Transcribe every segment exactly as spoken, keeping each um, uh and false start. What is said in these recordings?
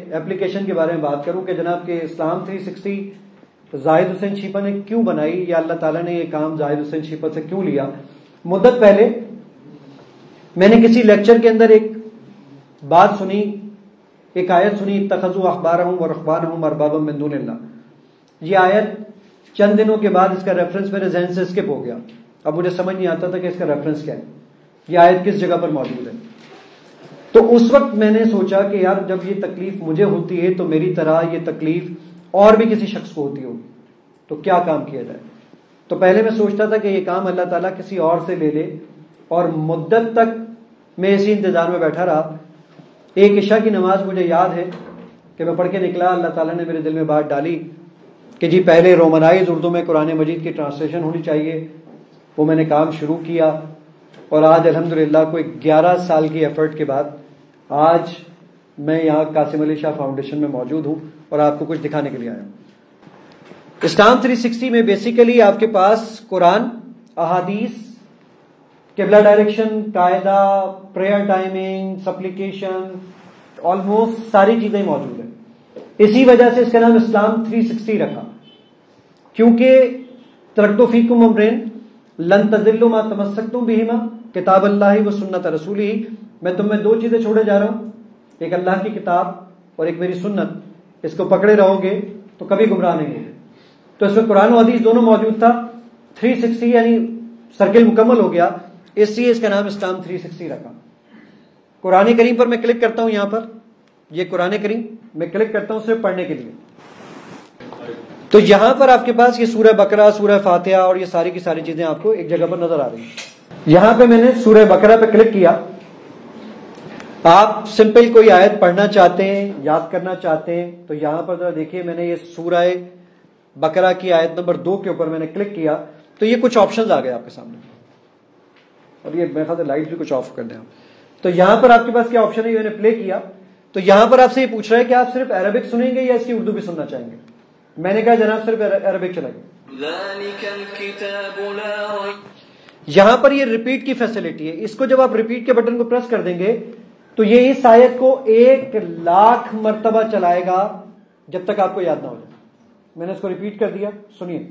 Application کے بارے میں بات کروں کہ جناب کہ اسلام تھری سکسٹی زاہد حسین چیپا نے کیوں بنائی یا اللہ تعالیٰ نے یہ کام زاہد حسین چیپا سے کیوں لیا. مدت پہلے میں نے کسی لیکچر کے اندر ایک بات سنی, ایک آیت سنی, اتخذوا احبارہم ورہبانہم اربابا من دون اللہ. یہ آیت چند دنوں کے بعد اس کا ریفرنس میرے ذہن سے اسکپ ہو گیا. اب مجھے سمجھ نہیں آتا تھا کہ اس کا ریفرنس کیا ہے, یہ آیت کس جگہ پر موجود ہے. تو اس وقت میں نے سوچا کہ یار جب یہ تکلیف مجھے ہوتی ہے تو میری طرح یہ تکلیف اور بھی کسی شخص کو ہوتی ہوگی, تو کیا کام کیا جائے. تو پہلے میں سوچتا تھا کہ یہ کام اللہ تعالیٰ کسی اور سے لے لے, اور مدت تک میں اسی انتظار میں بیٹھا رہا. ایک عشاء کی نماز مجھے یاد ہے کہ میں پڑھ کے نکلا, اللہ تعالیٰ نے میرے دل میں بات ڈالی کہ جی پہلے رومنائز اردو میں قرآن مجید کی ٹرانسلیشن ہونی چاہیے. وہ میں نے کام شروع کیا, اور آج الحمدللہ کوئی گیارہ سال کی ایفرٹ کے بعد آج میں یہاں قاسم علی شاہ فاؤنڈیشن میں موجود ہوں اور آپ کو کچھ دکھانے کے لیے آیا ہوں. اسلام تھری سکسٹی میں بیسیکلی آپ کے پاس قرآن, احادیث, قبلہ ڈائریکشن, قاعدہ, پریئر ٹائمنگ, سپلیکیشن, آلموسٹ ساری چیزیں موجود ہیں. اسی وجہ سے اس کا نام اسلام تھری سکسٹی رکھا, کیونکہ ترکت فیکم امرین لن تضلوا ما تمسکتم بہما کتاب اللہ و سنت رسولہ. میں تم میں دو چیزیں چھوڑے جا رہا ہوں, ایک اللہ کی کتاب اور ایک میری سنت. اس کو پکڑے رہو گے تو کبھی گمراہ نہیں ہوگے. تو اس میں قرآن و حدیث دونوں موجود تھا. تھری سکسٹی یعنی سرکل مکمل ہو گیا, اس لیے اس کا نام اسلام تھری سکسٹی رکھا. قرآن کریم پر میں کلک کرتا ہوں, یہاں پر یہ قرآن کریم میں کلک کرتا ہوں صرف پڑھنے کے لیے. تو یہاں پر آپ کے پاس یہ سورہ بقرہ, سورہ فاتحہ اور یہ ساری کی ساری چیزیں آپ کو ایک جگہ پر نظر آ رہی ہیں. یہاں پہ میں نے سورہ بقرہ پہ کلک کیا. آپ سمپل کوئی آیت پڑھنا چاہتے ہیں, یاد کرنا چاہتے ہیں, تو یہاں پر ذرا دیکھیے, میں نے یہ سورہ بقرہ کی آیت نمبر دو کے اوپر میں نے کلک کیا تو یہ کچھ آپشنز آ گئے آپ کے سامنے. اور یہ میرے خیال سے لائٹ بھی کچھ آف کر دیں آپ. تو یہاں پر آپ کے پاس کیا آپشن ہے, یہ میں نے پلے کیا تو یہاں پر آپ سے یہ پوچھ رہا ہے کہ آپ صرف عربک سنیں گے یا اس کی اردو بھی سننا چاہیں گے. میں نے کہا جناب صرف عربک چلائیں. یہاں پر یہ ریپیٹ کی فیسلٹی ہے, اس کو جب آپ ریپیٹ کے بٹن کو پریس کر دیں گے تو یہ اس آیت کو ایک لاکھ مرتبہ چلائے گا جب تک آپ کو یاد نہ ہو جائے. میں نے اس کو ریپیٹ کر دیا, سنیے.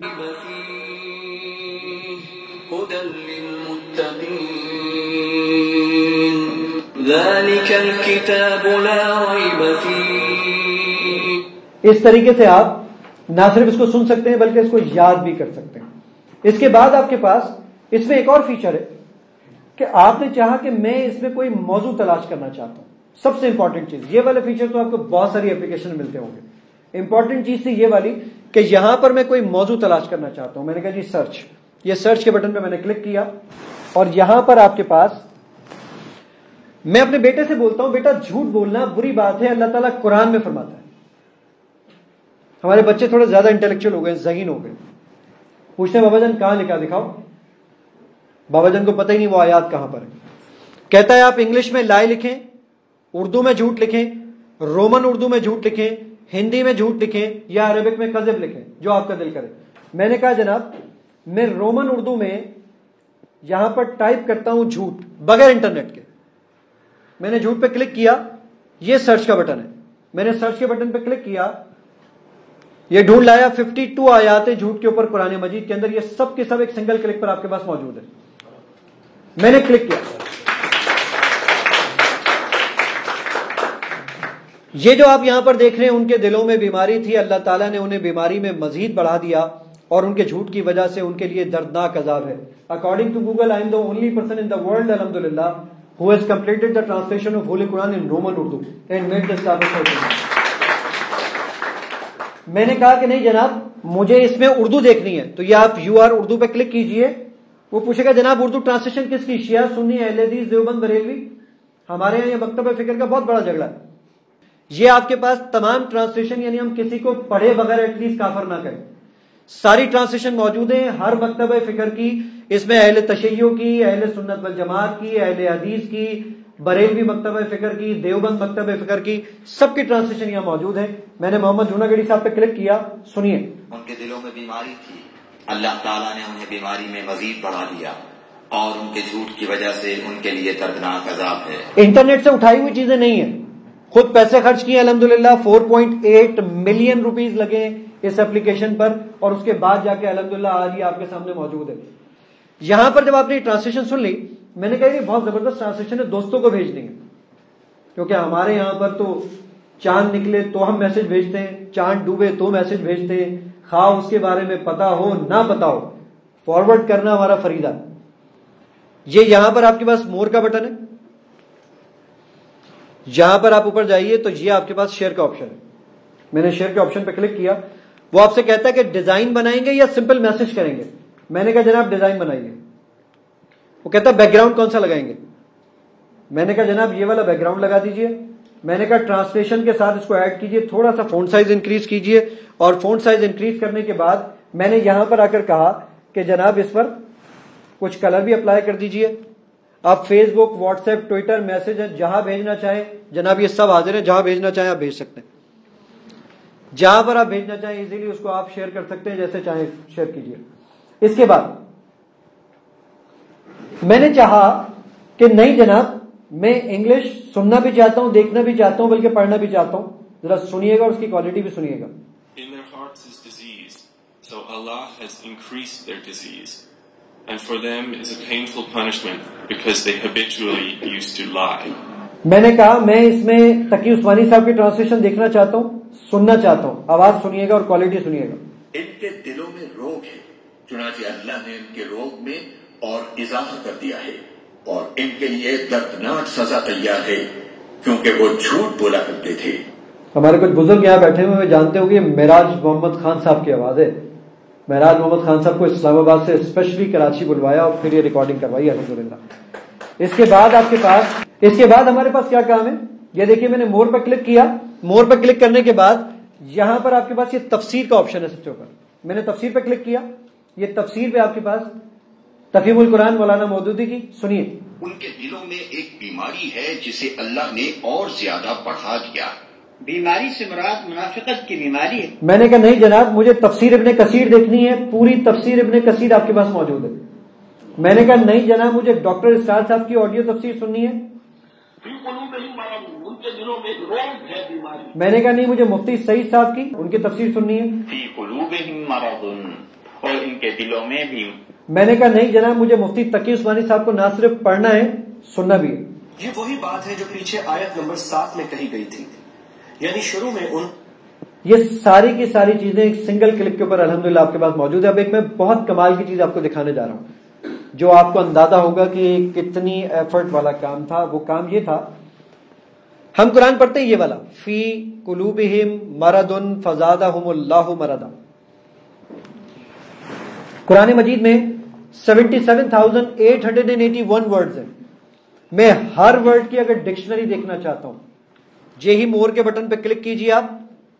اس طریقے سے آپ نہ صرف اس کو سن سکتے ہیں بلکہ اس کو یاد بھی کر سکتے ہیں. اس کے بعد آپ کے پاس اس میں ایک اور فیچر ہے کہ آپ نے چاہا کہ میں اس میں کوئی موضوع تلاش کرنا چاہتا ہوں. سب سے امپورٹنٹ چیز یہ والا فیچر تو آپ کو بہت ساری اپلیکیشن ملتے ہوں گے. امپورٹنٹ چیز تھی یہ والی کہ یہاں پر میں کوئی موضوع تلاش کرنا چاہتا ہوں. میں نے کہا جی سرچ, یہ سرچ کے بٹن پہ میں نے کلک کیا اور یہاں پر آپ کے پاس, میں اپنے بیٹے سے بولتا ہوں بیٹا جھوٹ بولنا بری بات ہے, اللہ تعالیٰ قرآن میں فرماتا ہے. ہمارے بچے تھوڑے زیادہ انٹیلیکچوئل ہو گئے, ذہین ہو گئے. پوچھتے ہیں بابا جان کہاں لکھا, دکھاؤ. بابا جان کو پتہ ہی نہیں وہ آیات کہاں پر ہے. کہتا ہے آپ انگلش میں لائے لکھیں, اردو میں جھوٹ لکھیں, رومن اردو میں جھوٹ لکھیں, ہندی میں جھوٹ لکھیں یا عربک میں کذب لکھیں, جو آپ کا دل کرے. میں نے کہا جناب میں رومن اردو میں یہاں پر ٹائپ کرتا ہوں جھوٹ بغیر انٹرنیٹ کے. میں نے جھوٹ پہ کلک کیا, یہ سرچ کا بٹن ہے. میں نے سرچ کے بٹن پہ کلک کیا, یہ ڈھونڈ لایا ففٹی ٹو آیات جھوٹ کے اوپر قرآن مجید کے اندر. یہ سب کے سب ایک سنگل کلک پر آپ کے پاس موجود ہے. میں نے کلک کیا, یہ جو آپ یہاں پر دیکھ رہے ہیں ان کے دلوں میں بیماری تھی, اللہ تعالیٰ نے انہیں بیماری میں مزید بڑھا دیا اور ان کے جھوٹ کی وجہ سے ان کے لیے دردناک عذاب ہے. According to Google I am the only person in the world الحمدللہ who has completed the translation of Holy Quran in Roman Urdu and made the Islamic. میں نے کہا کہ نہیں جناب مجھے اس میں اردو دیکھنی ہے, تو یہ آپ یو آر اردو پہ کلک کیجئے. وہ پوچھے گا جناب اردو ٹرانسلیشن کس کی, شیعہ, سنی, اہل حدیث, دیوبند, بریلوی. ہمارے یہاں یہ مکتبہ فکر کا بہت بڑا جھگڑا ہے. یہ آپ کے پاس تمام ٹرانسلیشن, یعنی ہم کسی کو پڑھے بغیر ایٹ لیسٹ کافر نہ کریں, ساری ٹرانسلیشن موجود ہیں ہر مکتبہ فکر کی. اس میں اہل تشیع کی, اہل سنت والجماعت کی, اہل حدیث کی, بریلوی مکتبہ فکر کی, دیوبند مکتبہ فکر کی, سب کی ٹرانسلیشن یہاں موجود ہے. میں نے محمد جونا گڑی صاحب پہ کلک کیا, سنیے. ان کے دلوں میں بیماری تھی, اللہ تعالیٰ نے انہیں بیماری میں مزید بڑھا دیا اور ان کے جھوٹ کی وجہ سے ان کے لیے دردناک عذاب ہے. انٹرنیٹ سے اٹھائی ہوئی چیزیں نہیں ہیں, خود پیسے خرچ کیے الحمدللہ، four point eight million rupees لگے اس اپلیکیشن پر، اور اس کے بعد جا کے الحمدللہ آج یہ آپ کے سامنے موجود ہے۔ یہاں پر جب آپ نے ٹرانسلیشن سن لی، میں نے کہا یہ بہت زبردست ٹرانسلیشن ہے، دوستوں کو بھیج دیں گے، کیونکہ ہمارے یہاں پر تو چاند نکلے تو ہم میسج بھیجتے ہیں، چاند ڈوبے تو میسج بھیجتے ہیں، خواہ اس کے بارے میں پتا ہو نہ پتا ہو، فارورڈ کرنا ہمارا فریضہ۔ یہ یہاں پر آپ کے پاس مور کا بٹن ہے، یہاں پر آپ اوپر جائیے تو یہ آپ کے پاس شیئر کا آپشن ہے۔ میں نے شیئر کے آپشن پہ کلک کیا، وہ آپ سے کہتا ہے کہ ڈیزائن بنائیں گے یا سمپل میسج کریں گے۔ میں نے کہا جناب ڈیزائن بنائیے۔ وہ کہتا ہے بیک گراؤنڈ کون سا لگائیں گے؟ میں نے کہا جناب یہ والا بیک گراؤنڈ لگا دیجئے۔ میں نے کہا ٹرانسلیشن کے ساتھ اس کو ایڈ کیجئے، تھوڑا سا فونٹ سائز انکریز کیجئے، اور فونٹ سائز انکریز کرنے کے بعد میں نے یہاں پر آ کر کہا کہ جناب اس پر کچھ کلر بھی اپلائی کر دیجئے۔ آپ Facebook, WhatsApp, Twitter, message جہاں بھیجنا چاہیں جناب یہ سب حاضر ہیں، جہاں بھیجنا چاہیں آپ بھیج سکتے ہیں، جہاں پر آپ بھیجنا چاہیں ایزیلی اس کو آپ شیئر کر سکتے ہیں، جیسے چاہیں شیئر کیجئے۔ اس کے بعد میں نے چاہا کہ نہیں جناب میں انگلش سننا بھی چاہتا ہوں، دیکھنا بھی چاہتا ہوں، بلکہ پڑھنا بھی چاہتا ہوں، ذرا سنیے گا اور اس کی کوالٹی بھی سنیے گا۔ In their hearts is disease, so Allah has increased their disease, and for them is a painful punishment because they habitually used to lie. میں نے کہا میں اس میں تقی عثمانی صاحب کی ٹرانسلیشن دیکھنا چاہتا ہوں، سننا چاہتا ہوں، آواز سنیے گا اور کوالٹی سنیے گا۔ ان کے دلوں میں روگ ہے، چنانچہ اللہ نے ان کے روگ میں اور اضافہ کر دیا ہے، اور ان کے لیے دردناک سزا تیار ہے کیونکہ وہ جھوٹ بولا کرتے تھے۔ ہمارے کچھ بزرگ یہاں بیٹھے ہوئے جانتے ہوں گے معراج محمد خان صاحب کی آواز ہے۔ معراج محمد خان صاحب کو اسلام آباد سے اسپیشلی کراچی بلوایا اور پھر یہ ریکارڈنگ کروائی الحمدللہ۔ اس کے بعد آپ کے پاس اس کے بعد ہمارے پاس کیا کام ہے؟ یہ دیکھیے میں نے مور پر کلک کیا، مور پر کلک کرنے کے بعد یہاں پر آپ کے پاس یہ تفسیر کا آپشن ہے سب سے اوپر۔ میں نے تفسیر پہ کلک کیا، یہ تفسیر پہ آپ کے پاس تفہیم القرآن مولانا مودودی کی، سنیے۔ ان کے دلوں میں ایک بیماری ہے جسے اللہ نے اور زیادہ بڑھا دیا۔ بیماری سے مراد منافقت کی بیماری ہے۔ میں نے کہا نہیں جناب مجھے تفسیر ابن کثیر دیکھنی ہے، پوری تفسیر ابن کثیر آپ کے پاس موجود ہے۔ میں نے کہا نہیں جناب مجھے ڈاکٹر اسرار صاحب کی آڈیو تفسیر سننی ہے۔ ان کے دلوں میں روگ ہے، بیماری۔ میں نے کہا نہیں مجھے مفتی سعید صاحب کی ان کی تفسیر سننی ہے۔ فی قلوبہم مرض، اور ان کے دلوں میں بھی۔ میں نے کہا نہیں جناب مجھے مفتی تقی عثمانی صاحب کو نہ صرف پڑھنا ہے سننا بھی ہے۔ یہ وہی بات ہے جو پیچھے آیت نمبر سات میں کہی گئی تھی، یعنی شروع میں ان یہ ساری کی ساری چیزیں ایک سنگل کلک کے اوپر الحمدللہ آپ کے پاس موجود ہے۔ اب ایک میں بہت کمال کی چیز آپ کو دکھانے جا رہا ہوں جو آپ کو اندازہ ہوگا کہ کتنی ایفرٹ والا کام تھا۔ وہ کام یہ تھا، ہم قرآن پڑھتے ہیں یہ والا فی قلوبہم مرض فزادہم اللہ مرضا۔ قرآن مجید میں seventy seven thousand eight hundred and eighty one words ہیں۔ میں ہر ورڈ کی اگر ڈکشنری دیکھنا چاہتا ہوں، یہی مور کے بٹن پہ کلک کیجیے آپ،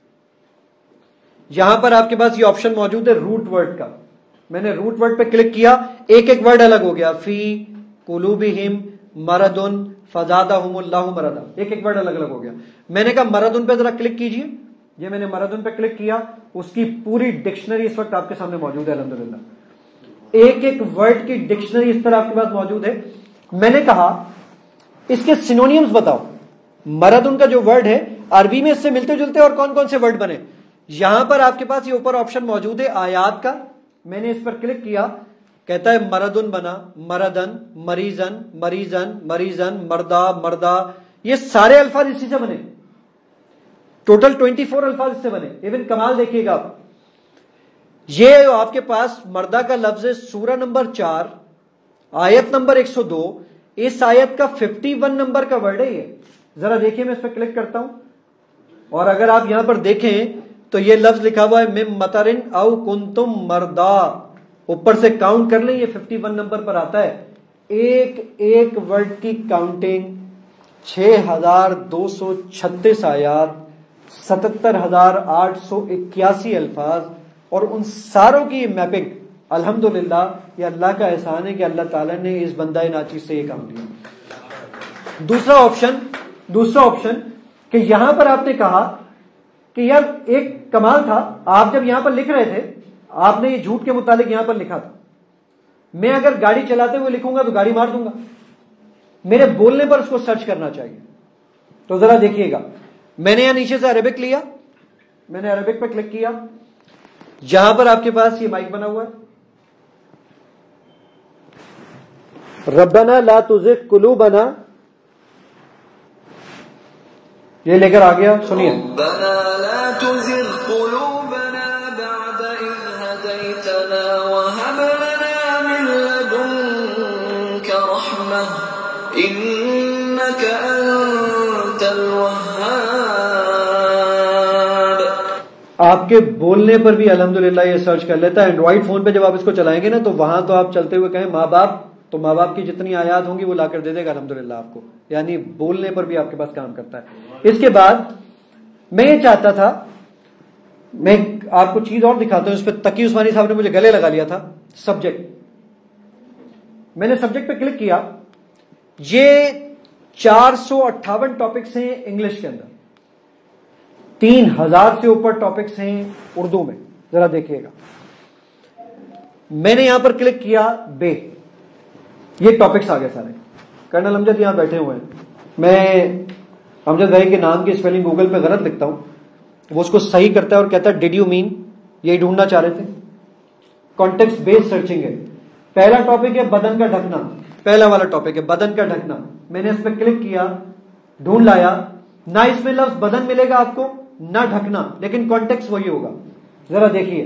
یہاں پر آپ کے پاس یہ آپشن موجود ہے روٹ ورڈ کا۔ میں نے روٹ ورڈ پہ کلک کیا، ایک ایک ورڈ الگ ہو گیا، فی قلوبہم مرض فزادہم اللہ مرضا، ایک ایک ورڈ الگ الگ ہو گیا۔ میں نے کہا مرض پہ ذرا کلک کیجیے، یہ میں نے مرض پہ کلک کیا، اس کی پوری ڈکشنری اس وقت آپ کے سامنے موجود ہے الحمدللہ۔ ایک ایک ورڈ کی ڈکشنری اس طرح آپ کے پاس موجود ہے۔ میں نے کہا اس کے سینونیمز بتاؤ، مرض کا جو ورڈ ہے عربی میں اس سے ملتے جلتے اور کون کون سے ورڈ بنے۔ یہاں پر آپ کے پاس یہ اوپر آپشن موجود ہے آیات کا، میں نے اس پر کلک کیا، کہتا ہے مردن بنا، مردن، مریضن، مریضن، مریضن، مردا، مردا، یہ سارے الفاظ اسی سے بنے، ٹوٹل ٹوینٹی فور الفاظ اس سے بنے۔ ایون کمال دیکھیے گا آپ، یہ آپ کے پاس مردہ کا لفظ ہے، سورہ نمبر چار آیت نمبر ایک سو دو، اس آیت کا ففٹی ون نمبر کا ورڈ ہے یہ۔ ذرا دیکھیے میں اس پہ کلک کرتا ہوں، اور اگر آپ یہاں پر دیکھیں تو یہ لفظ لکھا ہوا ہے مم مطرن او کنتم مردا، اوپر سے کاؤنٹ کر لیں یہ ففٹی ون نمبر پر آتا ہے۔ ایک ایک ورڈ کی کاؤنٹنگ، چھ ہزار دو سو چھتیس آیات، ستتر ہزار آٹھ سو اکیاسی الفاظ، اور ان ساروں کی میپنگ الحمدللہ یہ اللہ کا احسان ہے کہ اللہ تعالیٰ نے اس بندہ ناچیز سے یہ کام کیا۔ دوسرا آپشن دوسرا آپشن کہ یہاں پر آپ نے کہا کہ یار ایک کمال تھا، آپ جب یہاں پر لکھ رہے تھے آپ نے یہ جھوٹ کے متعلق یہاں پر لکھا تھا، میں اگر گاڑی چلاتے ہوئے لکھوں گا تو گاڑی مار دوں گا، میرے بولنے پر اس کو سرچ کرنا چاہیے۔ تو ذرا دیکھیے گا میں نے یہاں نیچے سے عربک لیا, میں نے عربک پہ کلک کیا, یہاں پر آپ کے پاس یہ مائک بنا ہوا ہے, ربنا لا تزغ قلوبنا, یہ لے کر آ گیا, سنیے. ربنا لا تزغ قلوبنا بعد إذ هديتنا وهب لنا من لدنك رحمة إنك أنت الوهاب. آپ کے بولنے پر بھی الحمدللہ یہ سرچ کر لیتا ہے. اینڈرائڈ فون پہ جب آپ اس کو چلائیں گے نا تو وہاں تو آپ چلتے ہوئے کہیں ماں باپ, تو ماں باپ کی جتنی آیات ہوں گی وہ لا کر دے دے گا الحمدللہ آپ کو. یعنی بولنے پر بھی آپ کے پاس کام کرتا ہے. اس کے بعد میں یہ چاہتا تھا, میں آپ کو چیز اور دکھاتا ہوں. اس پہ تقی عثمانی صاحب نے مجھے گلے لگا لیا تھا. سبجیکٹ, میں نے سبجیکٹ پہ کلک کیا. یہ چار سو اٹھاون ٹاپکس ہیں انگلش کے اندر, تین ہزار سے اوپر ٹاپکس ہیں اردو میں. ذرا دیکھیے گا, میں نے یہاں پر کلک کیا بے, یہ ٹاپکس آ گئے سارے. کرنل امجد یہاں بیٹھے ہوئے ہیں. میں امجد بھائی کے نام کی اسپیلنگ گوگل پہ غلط لکھتا ہوں, وہ اس کو صحیح کرتا ہے اور کہتا ہے ڈیڈ یو مین, یہی ڈھونڈنا چاہ رہے تھے. کانٹیکسٹ بیس سرچنگ ہے. پہلا ٹاپک ہے بدن کا ڈھکنا, پہلا والا ٹاپک ہے بدن کا ڈھکنا. میں نے اس پہ کلک کیا, ڈھونڈ لایا. نہ اس میں لفظ بدن ملے گا آپ کو, نہ ڈھکنا, لیکن کانٹیکسٹ وہی ہوگا. ذرا دیکھیے,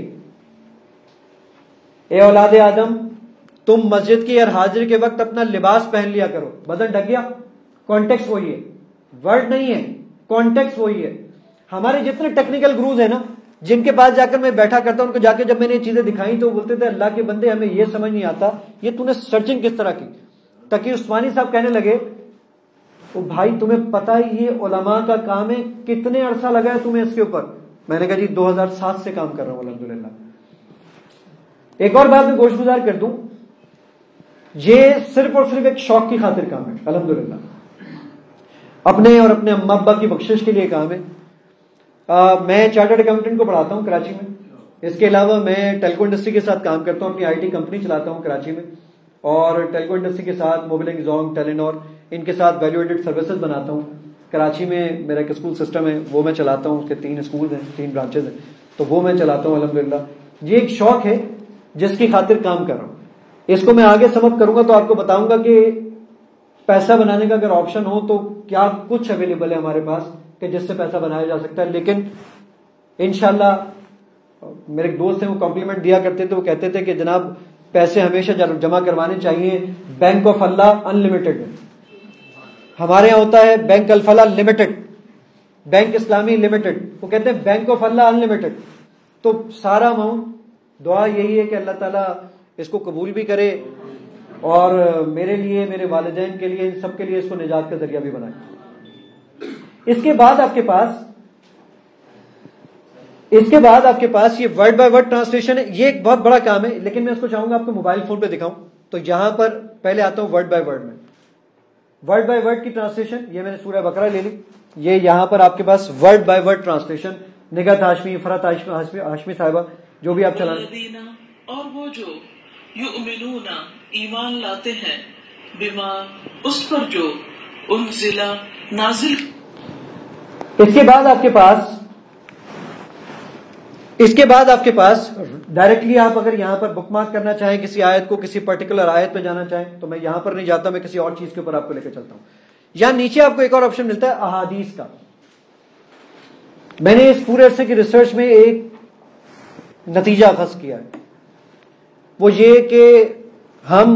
اے اولاد آدم تم مسجد کی ہر حاضر کے وقت اپنا لباس پہن لیا کرو. بدن ڈھک گیا, کانٹیکسٹ وہی ہے, ورڈ نہیں ہے, کانٹیکسٹ وہی ہے. ہمارے جتنے ٹیکنیکل گروز ہیں نا, جن کے پاس جا کر میں بیٹھا کرتا ہوں, ان کو جا کے جب میں نے یہ چیزیں دکھائی تو وہ بولتے تھے اللہ کے بندے ہمیں یہ سمجھ نہیں آتا, یہ تو نے سرچنگ کس طرح کی. تقی عثمانی صاحب کہنے لگے او بھائی تمہیں پتا ہے یہ علماء کا کام ہے, کتنے عرصہ لگا ہے تمہیں اس کے اوپر؟ میں نے کہا جی دو ہزار سات سے کام کر رہا ہوں الحمدللہ. ایک اور بات میں گوش گزار کر دوں, یہ صرف اور صرف ایک شوق کی خاطر کام ہے الحمدللہ, اپنے اور اپنے اما ابا کی بخشش کے لیے کام ہے. آ, میں چارٹرڈ اکاؤنٹنٹ کو پڑھاتا ہوں کراچی میں. اس کے علاوہ میں ٹیلیکو انڈسٹری کے ساتھ کام کرتا ہوں, اپنی آئی ٹی کمپنی چلاتا ہوں کراچی میں, اور ٹیلیکو انڈسٹری کے ساتھ موبلنگ, زونگ, ٹیلینور, ان کے ساتھ ویلیو ایڈڈ سروسز بناتا ہوں. کراچی میں میرا ایک اسکول سسٹم ہے, وہ میں چلاتا ہوں. اس کے تین اسکول ہیں, تین برانچز ہیں, تو وہ میں چلاتا ہوں الحمدللہ. یہ ایک شوق ہے جس کی خاطر کام کر رہا ہوں. اس کو میں آگے سم اپ کروں گا تو آپ کو بتاؤں گا کہ پیسہ بنانے کا اگر آپشن ہو تو کیا کچھ اویلیبل ہے ہمارے پاس کہ جس سے پیسہ بنایا جا سکتا ہے. لیکن انشاءاللہ میرے ایک دوست ہیں, وہ کمپلیمنٹ دیا کرتے تھے, وہ کہتے تھے کہ جناب پیسے ہمیشہ جمع کروانے چاہیے بینک آف اللہ ان لمیٹڈ میں. ہمارے یہاں ہوتا ہے بینک الفلاح لمیٹڈ, بینک اسلامی لمیٹڈ, وہ کہتے ہیں بینک آف اللہ ان لمیٹڈ. تو سارا اماؤنٹ, دعا یہی ہے کہ اللہ تعالیٰ اس کو قبول بھی کرے اور میرے لیے, میرے والدین کے لیے, ان سب کے لیے اس کو نجات کا ذریعہ بھی بنائے. اس کے بعد آپ کے پاس اس کے بعد آپ کے پاس یہ ورڈ بائی ورڈ ٹرانسلیشن ہے. یہ ایک بہت بڑا کام ہے, لیکن میں اس کو چاہوں گا آپ کو موبائل فون پہ دکھاؤں. تو یہاں پر پہلے آتا ہوں ورڈ بائی ورڈ میں. ورڈ بائی ورڈ کی ٹرانسلیشن, یہ میں نے سورہ بقرہ لے لی. یہ یہاں پر آپ کے پاس word by word translation, Nighat Hashmi, Farhat Hashmi صاحبہ, جو بھی آپ چلائیں. اور وہ جو یؤمنون ایمان لاتے ہیں, بما اس پر جو انزل نازل. اس کے بعد آپ کے پاس اس کے بعد آپ کے پاس ڈائریکٹلی آپ اگر یہاں پر بک مارک کرنا چاہیں کسی آیت کو, کسی پرٹیکولر آیت پہ جانا چاہیں, تو میں یہاں پر نہیں جاتا, میں کسی اور چیز کے اوپر آپ کو لے کے چلتا ہوں. یہاں نیچے آپ کو ایک اور آپشن ملتا ہے احادیث کا. میں نے اس پورے عرصے کی ریسرچ میں ایک نتیجہ اخذ کیا ہے, وہ یہ کہ ہم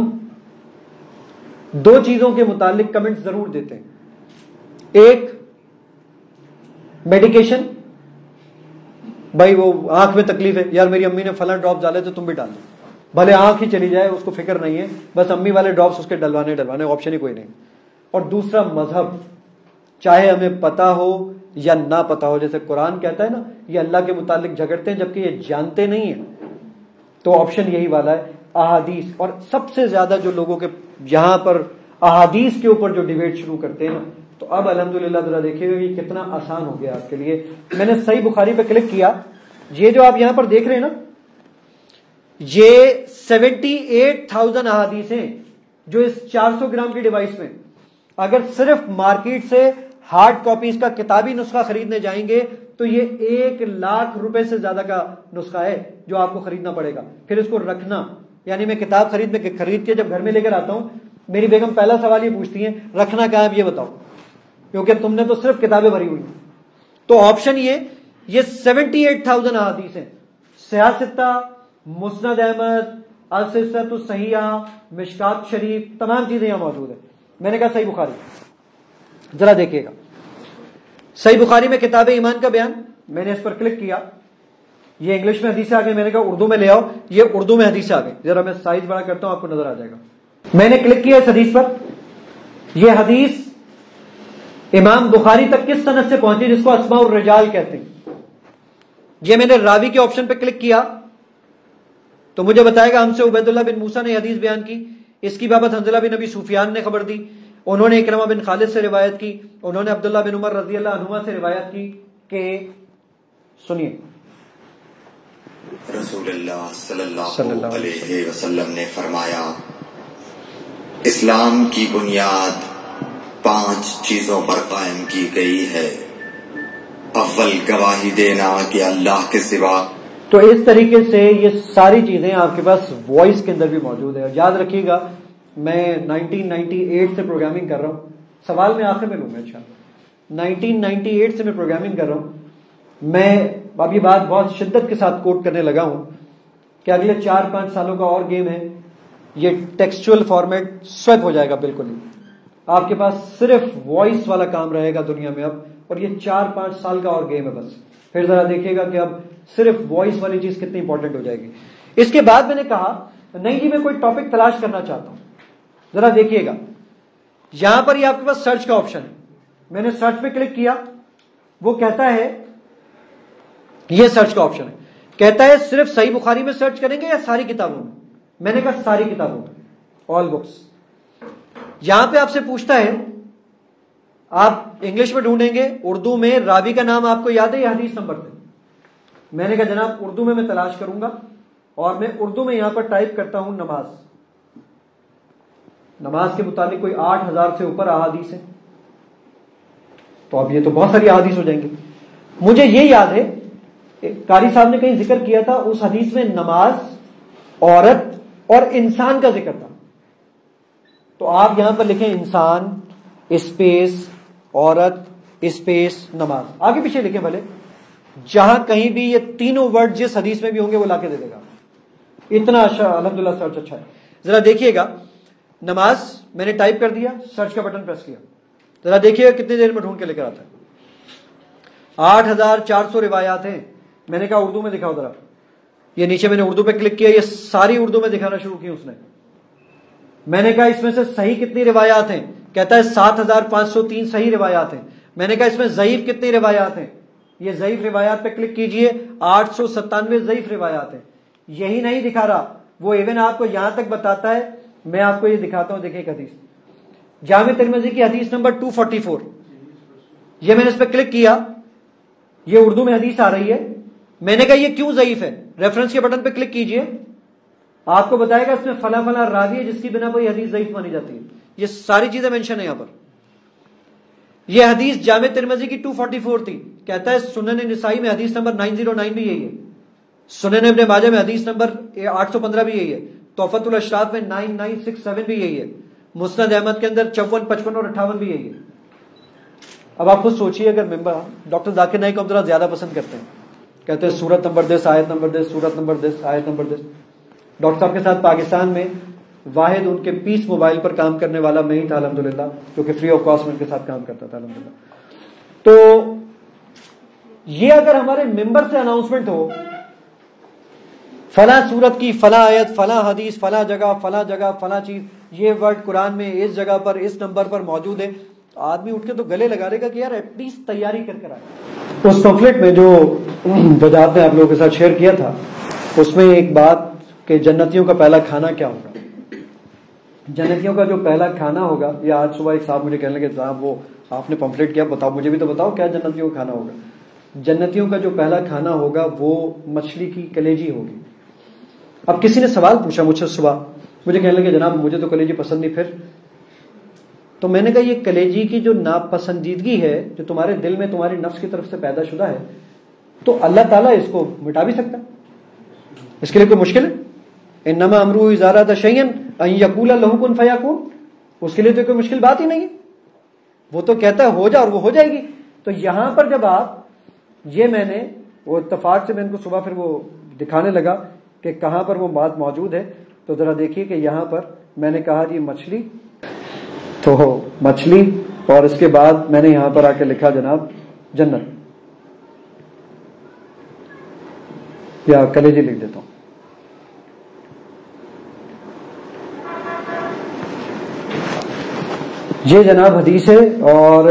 دو چیزوں کے متعلق کمنٹ ضرور دیتے ہیں. ایک میڈیکیشن, بھائی وہ آنکھ میں تکلیف ہے, یار میری امی نے فلاں ڈراپس ڈالے تو تم بھی ڈال دو, بھلے آنکھ ہی چلی جائے اس کو فکر نہیں ہے, بس امی والے ڈراپس اس کے ڈلوانے ڈلوانے آپشن ہی کوئی نہیں. اور دوسرا مذہب, چاہے ہمیں پتا ہو یا نہ پتا ہو, جیسے قرآن کہتا ہے نا یہ اللہ کے متعلق جھگڑتے ہیں جبکہ یہ جانتے نہیں ہیں, تو آپشن یہی والا ہے احادیث. اور سب سے زیادہ جو لوگوں کے یہاں پر احادیث کے اوپر جو ڈیبیٹ شروع کرتے ہیں نا, تو اب الحمدللہ ذرا دیکھیے گا یہ کتنا آسان ہو گیا آپ کے لیے. میں نے صحیح بخاری پہ کلک کیا, یہ جو آپ یہاں پر دیکھ رہے ہیں نا, یہ سیونٹی ایٹ تھاؤزینڈ احادیث ہیں جو اس چار سو گرام کی ڈیوائس میں, اگر صرف مارکیٹ سے ہارڈ کاپی اس کا کتابی نسخہ خریدنے جائیں گے تو یہ ایک لاکھ روپے سے زیادہ کا نسخہ ہے جو آپ کو خریدنا پڑے گا. پھر اس کو رکھنا, یعنی میں کتاب خرید میں خرید کے جب گھر میں لے کر آتا ہوں, میری بیگم پہلا سوال یہ پوچھتی ہیں رکھنا کہاں ہے یہ بتاؤ, کیونکہ تم نے تو صرف کتابیں بھری ہوئی. تو آپشن یہ یہ سیونٹی ایٹ تھاؤزینڈ احادیث ہیں. سیاستہ, مسند احمد, السلسلۃ الصحیحہ, مشکات شریف, تمام چیزیں یہاں موجود ہیں. میں نے کہا صحیح بخاری, ذرا دیکھیے گا. صحیح بخاری میں کتاب ایمان کا بیان, میں نے اس پر کلک کیا, یہ انگلش میں حدیث آ گئی. میں نے کہا اردو میں لے آؤ, یہ اردو میں حدیث آ گئی. ذرا میں سائز بڑا کرتا ہوں, آپ کو نظر آ جائے گا. میں نے کلک کیا اس حدیث پر. یہ حدیث امام بخاری تک کس سند سے پہنچی جس کو اسماء الرجال کہتے ہیں. یہ میں نے راوی کے آپشن پہ کلک کیا تو مجھے بتائے گا ہم سے عبید اللہ بن موسیٰ نے حدیث بیان کی, اس کی بابت حنظلہ بن ابی سفیان نے خبر دی, انہوں نے اکرمہ بن خالد سے روایت کی, انہوں نے عبداللہ بن عمر رضی اللہ عنہما سے روایت کی کہ سنیے رسول اللہ صلی اللہ علیہ وسلم نے فرمایا اسلام کی بنیاد پانچ چیزوں پر قائم کی گئی ہے. اول گواہی دینا کہ اللہ کے سوا. تو اس طریقے سے یہ ساری چیزیں آپ کے پاس وائس کے اندر بھی موجود ہے. یاد رکھیے گا میں نائنٹین نائنٹی ایٹ سے پروگرامنگ کر رہا ہوں, سوال میں آخر میں لوں گا انشاءاللہ. نائنٹین نائنٹی ایٹ سے میں پروگرامنگ کر رہا ہوں. میں اب یہ بات بہت شدت کے ساتھ کوٹ کرنے لگا ہوں کہ اگلے چار پانچ سالوں کا اور گیم ہے, یہ ٹیکسچوئل فارمیٹ سویپ ہو جائے گا بالکل. آپ کے پاس صرف وائس والا کام رہے گا دنیا میں اب, اور یہ چار پانچ سال کا اور گیم ہے بس. پھر ذرا دیکھیے گا کہ اب صرف وائس والی چیز کتنی امپورٹنٹ ہو جائے گی. اس کے بعد میں نے کہا نہیں جی میں کوئی ٹاپک تلاش کرنا چاہتا ہوں. ذرا دیکھیے گا یہاں پر یہ آپ کے پاس سرچ کا آپشن ہے. میں نے سرچ پہ کلک کیا, وہ کہتا ہے یہ سرچ کا آپشن ہے, کہتا ہے صرف صحیح بخاری میں سرچ کریں گے یا ساری کتابوں میں. میں نے کہا ساری کتابوں میں, آل بکس. یہاں پہ آپ سے پوچھتا ہے آپ انگلش میں ڈھونڈیں گے, اردو میں راوی کا نام آپ کو یاد ہے یا حدیث نمبر سے. میں نے کہا جناب اردو میں میں تلاش کروں گا, اور میں اردو میں یہاں پر ٹائپ کرتا ہوں نماز. نماز کے متعلق کوئی آٹھ ہزار سے اوپر احادیث ہیں, تو اب یہ تو بہت ساری احادیث ہو جائیں گی. مجھے یہ یاد ہے قاری صاحب نے کہیں ذکر کیا تھا, اس حدیث میں نماز, عورت اور انسان کا ذکر تھا. تو آپ یہاں پر لکھیں انسان اسپیس عورت اسپیس نماز, آگے پیچھے لکھیں بھلے, جہاں کہیں بھی یہ تینوں ورڈ جس حدیث میں بھی ہوں گے وہ لا کے دے دے گا. اتنا اچھا الحمدللہ سرچ اچھا ہے. ذرا دیکھیے گا نماز میں نے ٹائپ کر دیا, سرچ کا بٹن پریس کیا, ذرا دیکھیے گا کتنی دیر میں ڈھونڈ کے لے کر آتا ہے. آٹھ ہزار چار سو روایات ہیں. میں نے کہا اردو میں دکھاؤ ذرا. یہ نیچے میں نے اردو پہ کلک کیا, یہ ساری اردو میں دکھانا شروع کی اس نے. میں نے کہا اس میں سے صحیح کتنی روایات ہیں, کہتا ہے سات ہزار پانچ سو تین صحیح روایات ہیں. میں نے کہا اس میں ضعیف کتنی روایات ہیں, یہ ضعیف روایات پہ کلک کیجئے, آٹھ سو ستانوے ضعیف روایات ہیں. یہی نہیں دکھا رہا, وہ ایون آپ کو یہاں تک بتاتا ہے. میں آپ کو یہ دکھاتا ہوں, دیکھیں ایک حدیث جامع ترمذی کی حدیث نمبر دو سو چوالیس. یہ میں نے اس پہ کلک کیا, یہ اردو میں حدیث آ رہی ہے. میں نے کہا یہ کیوں ضعیف ہے, ریفرنس کے بٹن پہ کلک کیجئے, آپ کو بتائے گا اس میں فلاں فلاں راوی ہے جس کی بنا پر یہ حدیث ضعیف مانی جاتی ہے. یہ ساری چیزیں مینشن ہے یہاں پر. یہ حدیث جامع ترمذی کی دو سو چوالیس تھی, کہتا ہے سنن نسائی میں حدیث نمبر نو سو نو بھی یہی ہے, سنن ابن ماجہ میں حدیث نمبر آٹھ سو پندرہ بھی یہی ہے, تحفۃ الاشراف میں نو نو سکس سیون بھی یہی ہے, مسند احمد کے اندر چون پچپن اور اٹھاون بھی یہی ہے. اب آپ خود سوچیے اگر ممبر ڈاکٹر ذاکر نائک کو ہم ذرا زیادہ پسند کرتے ہیں, کہتے ہیں سورت نمبر دس آیت نمبر دس سورت نمبر دس آیت نمبر دس. ڈاکٹر صاحب کے ساتھ پاکستان میں واحد ان کے پیس موبائل پر کام کرنے والا میں ہی تھا الحمدللہ, جو کہ فری آف کاسٹ میں ان کے ساتھ کام کرتا تھا الحمدللہ. تو یہ اگر ہمارے ممبر سے اناؤنسمنٹ ہو فلاں سورت کی فلاں آیت فلاں حدیث فلاں جگہ فلاں جگہ فلاں چیز, یہ ورڈ قرآن میں اس جگہ پر اس نمبر پر موجود ہے, تو آدمی اٹھ کے تو گلے لگا لے گا کہ یار ایٹ لیسٹ تیاری کر کر آئے. اس پمفلٹ میں جو وجاہت نے آپ لوگوں کے ساتھ شیئر کیا تھا, اس میں ایک بات کہ جنتیوں کا پہلا کھانا کیا ہوگا. جنتیوں کا جو پہلا کھانا ہوگا, یہ آج صبح ایک صاحب مجھے کہنے لگے صاحب وہ آپ نے پمفلٹ کیا, بتاؤ مجھے بھی تو بتاؤ کیا جنتیوں کا کھانا ہوگا. جنتیوں کا جو پہلا کھانا ہوگا وہ مچھلی کی کلیجی ہوگی. اب کسی نے سوال پوچھا مجھ سے صبح, مجھے کہنے لگے جناب مجھے تو کلیجی پسند نہیں, پھر تو میں نے کہا یہ کلیجی کی جو ناپسندیدگی ہے جو تمہارے دل میں تمہاری نفس کی طرف سے پیدا شدہ ہے تو اللہ تعالیٰ اس کو مٹا بھی سکتا ہے، اس کے لیے کوئی مشکل ہے؟ انما امرہ اذا اراد شیئا ان یقول لہ کن فیکون، اس کے لیے تو کوئی مشکل بات ہی نہیں ہے، وہ تو کہتا ہے ہو جا اور وہ ہو جائے گی۔ تو یہاں پر جب آپ یہ میں نے وہ اتفاق سے میں ان کو صبح پھر وہ دکھانے لگا کہ کہاں پر وہ بات موجود ہے، تو ذرا دیکھیے کہ یہاں پر میں نے کہا جی مچھلی، تو مچھلی، اور اس کے بعد میں نے یہاں پر آ کے لکھا جناب جنت، یا کلیجی لکھ دیتا ہوں۔ یہ جناب حدیث ہے اور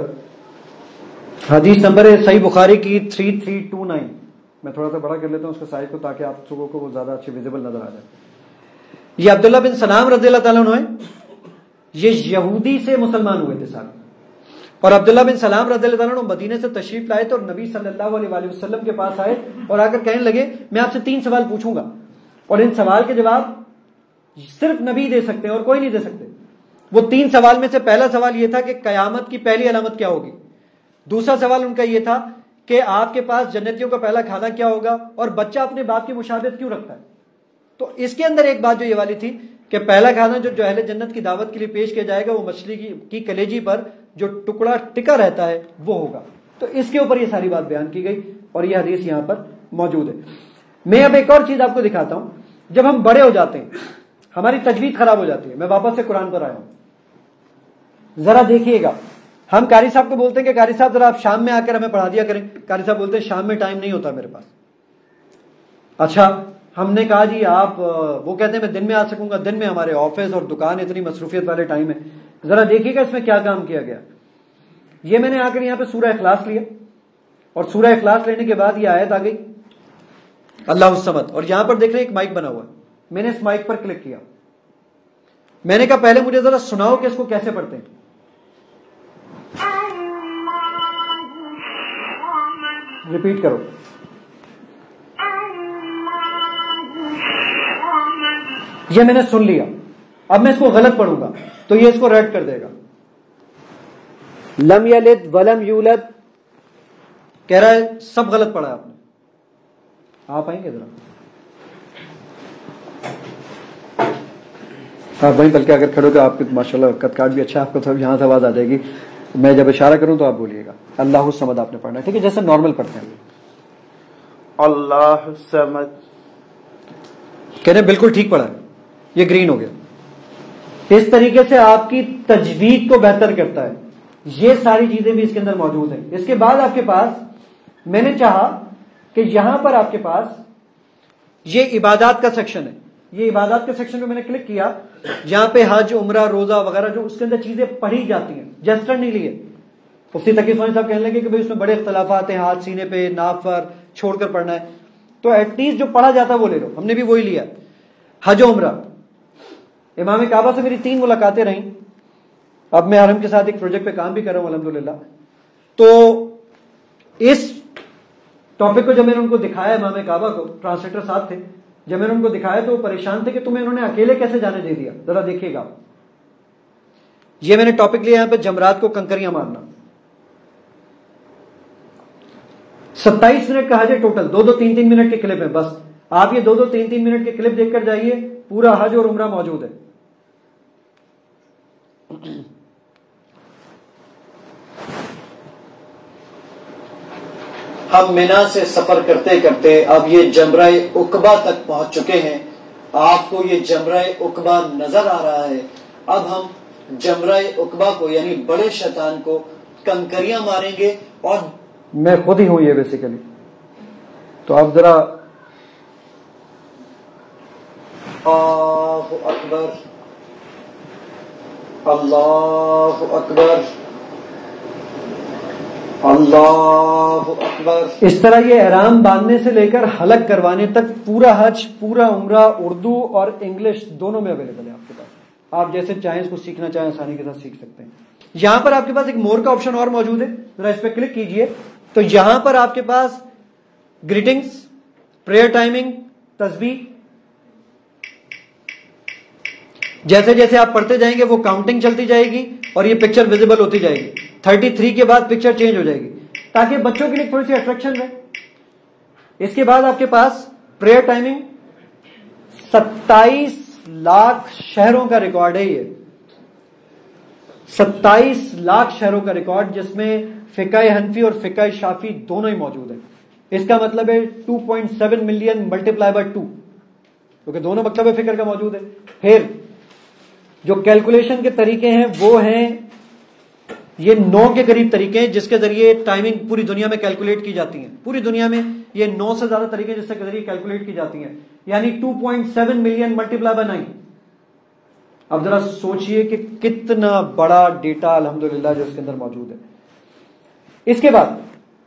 حدیث نمبر ہے صحیح بخاری کی تھری تھری ٹو نائن۔ میں تھوڑا سا بڑا کر لیتا ہوں اس کے سائز کو تاکہ آپ لوگوں کو وہ زیادہ اچھے ویزیبل نظر آ جائے۔ یہ عبداللہ بن سلام رضی اللہ تعالیٰ عنہ ہے، یہ یہودی سے مسلمان ہوئے تھے ساتھ، اور عبداللہ بن سلام رضی اللہ تعالیٰ عنہ مدینے سے تشریف لائے تھے اور نبی صلی اللہ علیہ وآلہ وسلم کے پاس آئے اور آ کر کہنے لگے میں آپ سے تین سوال پوچھوں گا اور ان سوال کے جواب صرف نبی دے سکتے ہیں اور کوئی نہیں دے سکتے۔ وہ تین سوال میں سے پہلا سوال یہ تھا کہ قیامت کی پہلی علامت کیا ہوگی، دوسرا سوال ان کا یہ تھا کہ آپ کے پاس جنتیوں کا پہلا کھانا کیا ہوگا، اور بچہ اپنے باپ کی مشابہت کیوں رکھتا ہے۔ تو اس کے اندر ایک بات جو یہ والی تھی کہ پہلا کھانا جو جو اہل جنت کی دعوت کے لیے پیش کیا جائے گا وہ مچھلی کی کی کلیجی پر جو ٹکڑا ٹکا رہتا ہے وہ ہوگا۔ تو اس کے اوپر یہ ساری بات بیان کی گئی اور یہ حدیث یہاں پر موجود ہے۔ میں اب ایک اور چیز آپ کو دکھاتا ہوں، جب ہم بڑے ہو جاتے ہیں ہماری تجوید خراب ہو جاتی ہے۔ میں واپس سے قرآن پر آیا ہوں، ذرا دیکھیے گا۔ ہم قاری صاحب کو بولتے ہیں کہ قاری صاحب ذرا آپ شام میں آ کر ہمیں پڑھا دیا کریں، قاری صاحب بولتے ہیں شام میں ٹائم نہیں ہوتا میرے پاس۔ اچھا ہم نے کہا جی آپ، وہ کہتے ہیں میں دن میں آ سکوں گا، دن میں ہمارے آفس اور دکان اتنی مصروفیت والے ٹائم ہے۔ ذرا دیکھیے گا اس میں کیا کام کیا گیا۔ یہ میں نے آ کر یہاں پہ سورہ اخلاص لیا اور سورہ اخلاص لینے کے بعد یہ آیت آ گئی اللہ الصمد، اور یہاں پر دیکھ رہے ہیں ایک مائک بنا ہوا ہے، میں نے اس مائک پر کلک کیا۔ میں نے کہا پہلے مجھے ذرا سناؤ کہ اس کو کیسے پڑھتے ہیں۔ ریپیٹ کرو۔ یہ میں نے سن لیا، اب میں اس کو غلط پڑھوں گا تو یہ اس کو ریڈ کر دے گا۔ لم یلد ولم یولد کہہ رہا ہے، سب غلط پڑھا ہے آپ نے۔ آپ آئیں گے ذرا، آپ وہیں بلکہ اگر کھڑو کہ آپ کی ماشاءاللہ قد کاٹ بھی اچھا، آپ کو تو یہاں سے آواز آ جائے گی، میں جب اشارہ کروں تو آپ بولیے گا۔ اللہ الصمد آپ نے پڑھنا ہے، ٹھیک ہے، جیسے نارمل پڑھتے ہیں۔ اللہ الصمد کہنے بالکل ٹھیک پڑھا ہے، یہ گرین ہو گیا۔ اس طریقے سے آپ کی تجوید کو بہتر کرتا ہے، یہ ساری چیزیں بھی اس کے اندر موجود ہیں۔ اس کے بعد آپ کے پاس میں نے چاہا کہ یہاں پر آپ کے پاس یہ عبادات کا سیکشن ہے، یہ عبادات کے سیکشن پہ میں نے کلک کیا، یہاں پہ حج عمرہ روزہ وغیرہ جو اس کے اندر چیزیں پڑھی جاتی ہیں، جسٹر نہیں لیے۔ مفتی تقی عثمانی صاحب کہنے لگے کہ بھئی اس میں بڑے اختلافات ہیں، ہاتھ سینے پہ ناف پر چھوڑ کر پڑھنا ہے، تو ایٹ لیسٹ جو پڑھا جاتا ہے وہ لے لو۔ ہم نے بھی وہی لیا، حج و عمرہ۔ امام کعبہ سے میری تین ملاقاتیں رہیں، اب میں حرم کے ساتھ ایک پروجیکٹ پہ کام بھی کر رہا ہوں الحمدللہ۔ تو اس ٹاپک کو جب میں نے ان کو دکھایا امام کعبہ کو، ٹرانسلیٹر ساتھ تھے، جب میں نے ان کو دکھایا تو وہ پریشان تھے کہ تمہیں انہوں نے اکیلے کیسے جانے دے دیا۔ ذرا دیکھیے گا، یہ میں نے ٹاپک لیا یہاں پہ جمرات کو کنکریاں مارنا۔ ستائیس منٹ کا حج ہے ٹوٹل، دو دو تین تین منٹ کے کلپ ہیں، بس آپ یہ دو دو تین تین منٹ کے کلپ دیکھ کر جائیے، پورا حج اور عمرہ موجود ہے۔ ہم مینا سے سفر کرتے کرتے اب یہ جمرہ عقبہ تک پہنچ چکے ہیں، آپ کو یہ جمرہ عقبہ نظر آ رہا ہے۔ اب ہم جمرہ عقبہ کو یعنی بڑے شیطان کو کنکریاں ماریں گے، اور میں خود ہی ہوں یہ بیسیکلی، تو اب ذرا اللہ اکبر اللہ اکبر اللہ اکبر، اس طرح یہ احرام باندھنے سے لے کر حلق کروانے تک پورا حج پورا عمرہ اردو اور انگلش دونوں میں اویلیبل ہے آپ کے پاس۔ آپ جیسے چاہیں اس کو سیکھنا چاہیں آسانی کے ساتھ سیکھ سکتے ہیں۔ یہاں پر آپ کے پاس ایک مور کا آپشن اور موجود ہے، ذرا اس پہ کلک کیجئے تو یہاں پر آپ کے پاس گریٹنگز، پریئر ٹائمنگ، تسبیح، جیسے جیسے آپ پڑھتے جائیں گے وہ کاؤنٹنگ چلتی جائے گی اور یہ پکچر ویزیبل ہوتی جائے گی. تھرٹی تھری کے بعد پکچر چینج ہو جائے گی تاکہ بچوں کے لیے تھوڑی سی اٹریکشن رہے. اس کے بعد آپ کے پاس پریئر ٹائمنگ ستائیس لاکھ شہروں کا ریکارڈ ہے. یہ ستائیس لاکھ شہروں کا ریکارڈ جس میں فقہ حنفی اور فقہ شافی دونوں ہی موجود ہیں. اس کا مطلب ہے two point seven million multiply by two کیونکہ دونوں مکتب فکر کا موجود ہے. پھر جو کیلکولیشن کے طریقے ہیں وہ ہیں یہ نو کے قریب طریقے ہیں جس کے ذریعے ٹائمنگ پوری دنیا میں کیلکولیٹ کی جاتی ہیں. پوری دنیا میں یہ نو سے زیادہ طریقے جس کے ذریعے کیلکولیٹ کی جاتی ہیں یعنی two point seven million multiply by nine. اب ذرا سوچئے کہ کتنا بڑا ڈیٹا الحمدللہ جو اس کے اندر موجود ہے. اس کے بعد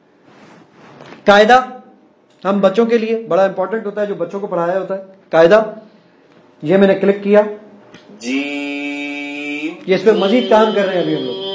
قاعدہ ہم بچوں کے لیے بڑا امپورٹنٹ ہوتا ہے جو بچوں کو پڑھایا ہوتا ہے. قاعدہ یہ میں نے کلک کیا جی یہ اس پہ مزید کام کر رہے ہیں ابھی ہم لوگ.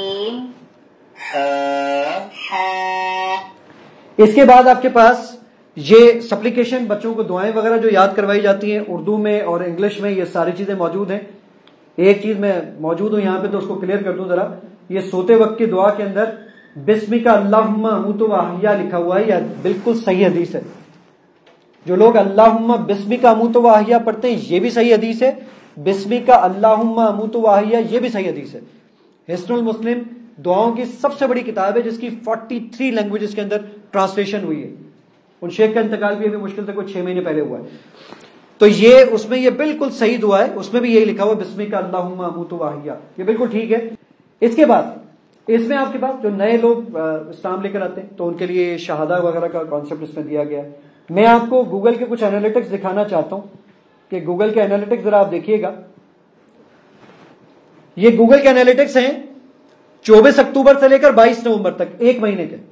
اس کے بعد آپ کے پاس یہ سپلیکیشن بچوں کو دعائیں وغیرہ جو یاد کروائی جاتی ہیں اردو میں اور انگلش میں یہ ساری چیزیں موجود ہیں. ایک چیز میں موجود ہوں یہاں پہ تو اس کو کلیئر کر دوں ذرا. یہ سوتے وقت کی دعا کے اندر بسمک اللہم اموت و احیا لکھا ہوا ہے. یہ بالکل صحیح حدیث ہے. جو لوگ اللہم بسمک اموت و احیا پڑھتے ہیں یہ بھی صحیح حدیث ہے. بسمک اللہم اموت و احیا یہ بھی صحیح حدیث ہے. حسن المسلم دعاؤں کی سب سے بڑی کتاب ہے جس کی فورٹی تھری لینگویجز کے اندر ٹرانسلیشن ہوئی ہے. ان شیخ کا انتقال بھی ابھی مشکل سے کوئی چھ مہینے پہلے ہوا ہے. تو یہ اس میں یہ بالکل صحیح دعا ہے. اس میں بھی یہی لکھا ہوا بسمک اللہم اموت و احیا یہ بالکل ٹھیک ہے. اس کے بعد اس میں آپ کے پاس جو نئے لوگ اسلام لے کر آتے ہیں تو ان کے لیے شہادہ وغیرہ کا کانسیپٹ اس میں دیا گیا ہے. میں آپ کو گوگل کے کچھ انالیٹکس دکھانا چاہتا ہوں کہ گوگل کے انالیٹکس ذرا آپ دیکھیے گا. یہ گوگل کے انالیٹکس ہیں چوبیس اکتوبر سے لے کر بائیس نومبر تک ایک مہینے کے.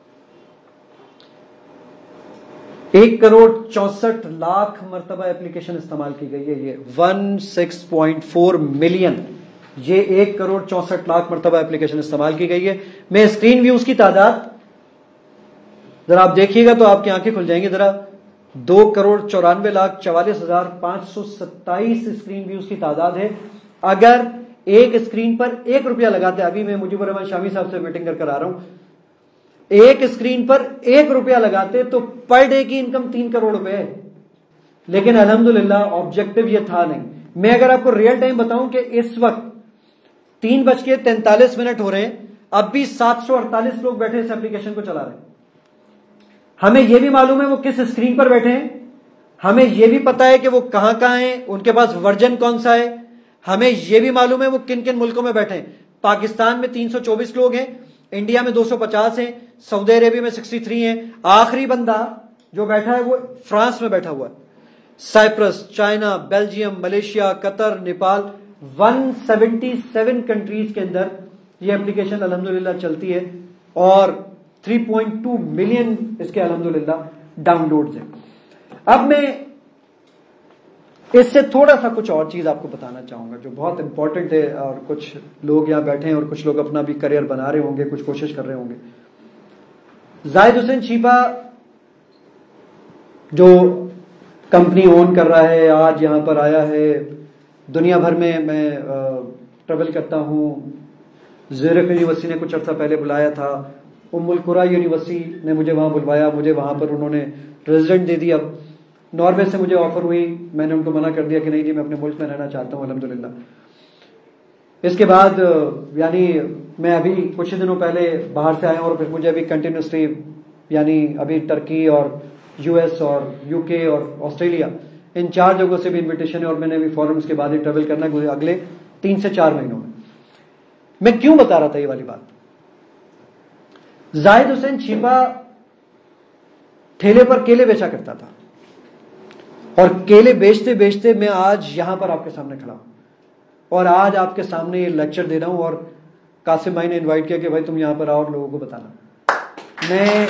ایک کروڑ چونسٹھ لاکھ مرتبہ اپلیکیشن استعمال کی گئی ہے. یہ one six point four million یہ ایک کروڑ چونسٹھ لاکھ مرتبہ اپلیکیشن استعمال کی گئی ہے. میں اسکرین ویوز کی تعداد ذرا آپ دیکھیے گا تو آپ کی آنکھیں کھل جائیں گی. ذرا دو کروڑ چورانوے لاکھ چوالیس ہزار پانچ سو ستائیس اسکرین ویوز کی تعداد ہے. اگر ایک اسکرین پر ایک روپیہ لگاتے, ابھی میں مجیب الرحمان شامی صاحب سے میٹنگ کر کر آ رہا ہوں, ایک اسکرین پر ایک روپیہ لگاتے تو پر ڈے کی انکم تین کروڑ روپے ہے. لیکن الحمدللہ آبجیکٹو یہ تھا نہیں. میں اگر آپ کو ریئل ٹائم بتاؤں کہ اس وقت تین بج کے تینتالیس منٹ ہو رہے ہیں, اب بھی سات سو اڑتالیس لوگ بیٹھے اس ایپلیکیشن کو چلا رہے ہیں. ہمیں یہ بھی معلوم ہے وہ کس اسکرین پر بیٹھے ہیں, ہمیں یہ بھی پتا ہے کہ وہ کہاں کہاں ہیں, ان کے پاس ورژن کون سا ہے, ہمیں یہ بھی معلوم ہے وہ کن کن ملکوں میں بیٹھے ہیں. پاکستان میں تین سو چوبیس لوگ ہیں, انڈیا میں دو سو پچاس ہیں, سعودی عربیہ میں سکسٹی تھری ہیں. آخری بندہ جو بیٹھا ہے وہ فرانس میں بیٹھا ہوا ہے. سائپرس, چائنا, بیلجیم, ملیشیا, قطر, Nepal, one seventy seven countries کے اندر یہ اپلیکیشن الحمدللہ چلتی ہے اور تھری پوائنٹ ٹو ملین اس کے الحمدللہ ڈاؤن لوڈز ہیں. اب میں اس سے تھوڑا سا کچھ اور چیز آپ کو بتانا چاہوں گا جو بہت امپورٹنٹ ہے, اور کچھ لوگ یہاں بیٹھے ہیں اور کچھ لوگ اپنا بھی کریئر بنا رہے ہوں گے, کچھ کوشش کر رہے ہوں گے. زاہد حسین چیپا جو کمپنی اون کر رہا ہے, آج یہاں پر آیا ہے, دنیا بھر میں میں ٹریول کرتا ہوں. زیرک یونیورسٹی نے کچھ عرصہ پہلے بلایا تھا, ام القرا یونیورسٹی نے مجھے وہاں بلوایا, مجھے وہاں پر انہوں نے ریزیڈنٹ دے دیا. ناروے سے مجھے آفر ہوئی, میں نے ان کو منع کر دیا کہ نہیں جی میں اپنے ملک میں رہنا چاہتا ہوں الحمدللہ. اس کے بعد یعنی میں ابھی کچھ دنوں پہلے باہر سے آیا ہوں اور پھر مجھے ابھی کنٹینیوسلی یعنی ابھی ٹرکی اور یو ایس اور یو کے اور آسٹریلیا ان چار جگہوں سے بھی انویٹیشن ہے, اور میں نے ابھی فوراً اس کے بعد ہی ٹریول کرنا ہے اگلے تین سے چار مہینوں میں. میں کیوں بتا رہا تھا یہ والی بات؟ زاہد حسین چیپا ٹھیلے پر کیلے بیچا کرتا تھا, اور کیلے بیچتے بیچتے میں آج یہاں پر آپ کے سامنے کھڑا ہوں اور آج آپ کے سامنے یہ لیکچر دے رہا ہوں. اور قاسم بھائی نے انوائٹ کیا کہ بھائی تم یہاں پر آؤ اور لوگوں کو بتانا. میں